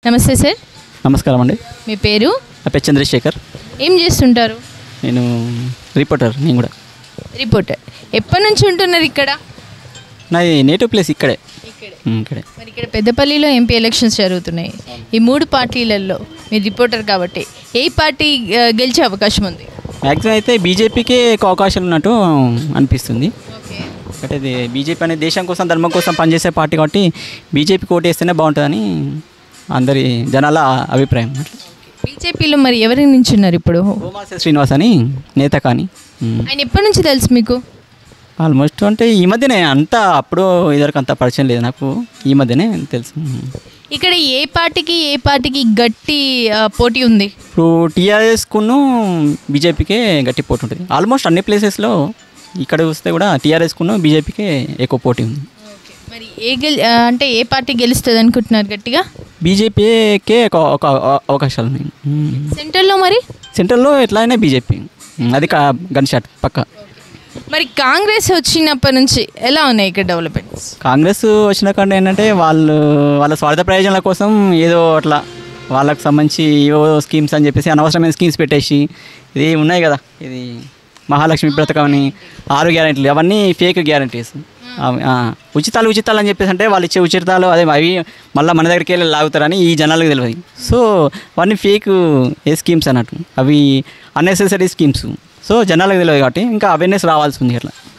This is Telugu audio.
నమస్తే సార్. నమస్కారం అండి. మీ పేరు? నా పేరు చంద్రశేఖర్. ఏం చేస్తుంటారు? నేను రిపోర్టర్. నేను కూడా రిపోర్టర్. ఎప్పటి నుంచి ఉంటున్నారు ఇక్కడ? నా నేటివ్ ప్లేస్ ఇక్కడే. ఇక్కడే. మరి ఇక్కడ పెద్దపల్లిలో ఎంపీ ఎలక్షన్స్ జరుగుతున్నాయి. ఈ మూడు పార్టీలలో మీరు రిపోర్టర్ కాబట్టి ఏ పార్టీ గెలిచే అవకాశం ఉంది? మ్యాక్సిమం అయితే బీజేపీకే ఎక్కువ అవకాశాలు ఉన్నట్టు అనిపిస్తుంది. అంటే ఇది బీజేపీ అనేది దేశం కోసం ధర్మం కోసం పనిచేసే పార్టీ కాబట్టి బీజేపీకి ఓటు వేస్తేనే బాగుంటుందని అందరి జనాల అభిప్రాయం. బీజేపీలో మరి ఎవరి నుంచి ఉన్నారు ఇప్పుడు? భూమాస శ్రీనివాస్ అని నేత. కానీ ఆయన ఎప్పటి నుంచి తెలుసు మీకు? ఆల్మోస్ట్ అంటే ఈ మధ్యనే, అంతా అప్పుడు ఇదివరకు అంత పరిచయం లేదు నాకు, ఈ మధ్యనే తెలుసు. ఇక్కడ ఏ పార్టీకి గట్టి పోటీ ఉంది? ఇప్పుడు టీఆర్ఎస్కును బీజేపీకే గట్టి పోటీ ఉంటుంది. ఆల్మోస్ట్ అన్ని ప్లేసెస్లో ఇక్కడ చూస్తే కూడా టీఆర్ఎస్కును బీజేపీకే ఎక్కువ పోటీ ఉంది. మరి అంటే ఏ పార్టీ గెలుస్తుంది అనుకుంటున్నారు గట్టిగా? బీజేపీకే ఒక అవకాశాలు ఉన్నాయి. సెంట్రల్లో ఎట్లా అయినా బీజేపీ అది గన్ షాట్ పక్క. మరి కాంగ్రెస్ వచ్చినప్పటి నుంచి ఎలా ఉన్నాయి ఇక్కడ డెవలప్మెంట్స్? కాంగ్రెస్ వచ్చిన కంటే ఏంటంటే వాళ్ళ స్వార్థ ప్రయోజనాల కోసం ఏదో అట్లా వాళ్ళకు సంబంధించి ఏవో స్కీమ్స్ అని చెప్పేసి అనవసరమైన స్కీమ్స్ పెట్టేసి, ఇది ఉన్నాయి కదా, ఇది మహాలక్ష్మి పథకం అని 6 గ్యారెంటీలు, అవన్నీ ఫేక్ గ్యారెంటీస్. ఉచితాలు అని చెప్పేసి అంటే వాళ్ళు ఇచ్చే ఉచితాలు అదే అవి మళ్ళీ మన దగ్గరికి వెళ్ళి లాగుతారని ఈ జనాలకు తెలియదు. సో అవన్నీ ఫేక్ స్కీమ్స్ అన్నట్టు, అవి అన్నెసెసరీ స్కీమ్స్. సో జనాలకు తెలియదు కాబట్టి ఇంకా అవేర్నెస్ రావాల్సి ఉంది అట్లా.